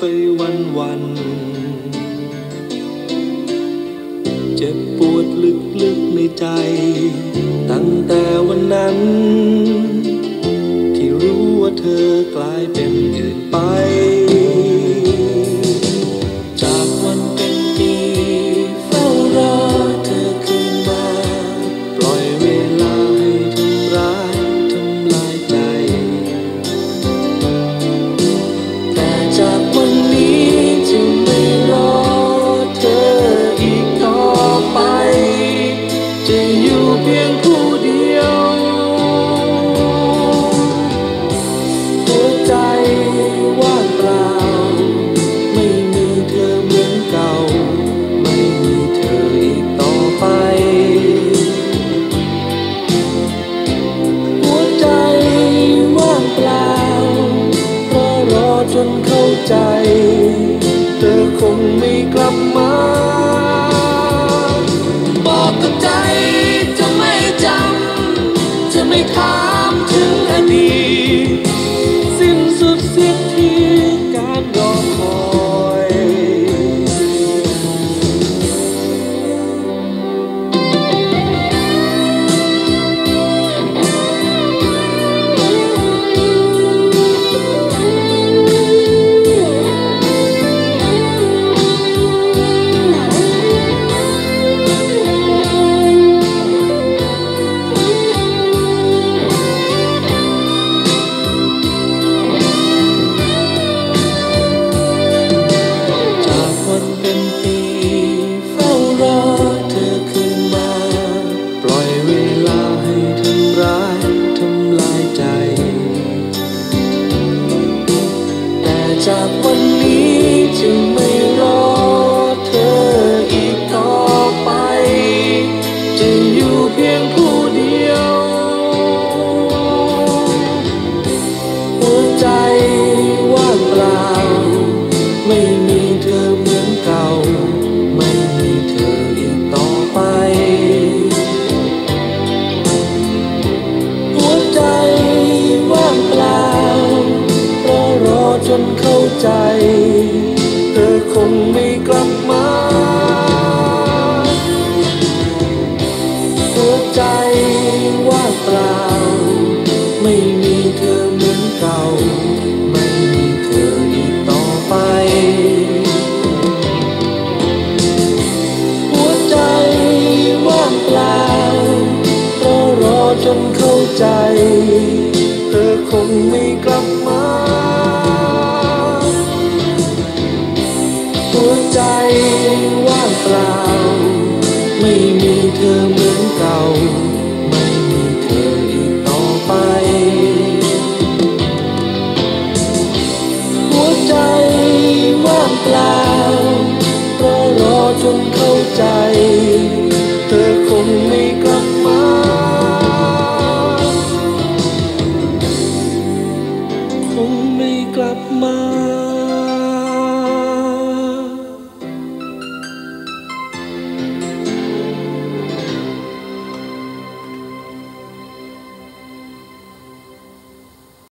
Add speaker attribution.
Speaker 1: วันเจ็บปวดลึกๆในใจตั้งแต่วันนั้นที่รู้ว่าเธอกลายเป็นอื่นไปจากวันเป็นปีเฝ้ารอเธอคืนมาปล่อยเวลาให้ทำร้ายทำลายใจแต่จากวันนี้จะไม่รอเธออีกต่อไปจะอยู่เพียงผู้เดียวหัวใจว่างเปล่าไม่มีเธอเหมือนเก่าไม่มีเธออีกต่อไปหัวใจว่างเปล่าเพราะรอจนเข้าใจเธอคงไม่กลับมาบอกกับใจจะไม่จำจะไม่ถามถึงอดีตสิ้นสุดเสียทีการรอคอยจากวันนี้จะไม่รอเธออีกต่อไปจะอยู่เพียงผู้เดียวหัวใจว่างเปล่าไม่มีเธอเหมือนเก่าไม่มีเธออีกต่อไปหัวใจว่างเปล่าเพราะรอจนเข้าใจเธอคงไม่กลับมาหัวใจว่างเปล่าไม่มีเธอเหมือนเก่าไม่มีเธออีกต่อไปหัวใจว่างเปล่าเพราะรอจนเข้าใจเธอคงไม่กลับมาหัวใจว่างเปล่าไม่มีเธอเหมือนเก่าไม่มีเธออีกต่อไปหัวใจว่างเปล่าเพราะรอจนเข้าใจเธอคงไม่กลับมาคงไม่กลับมา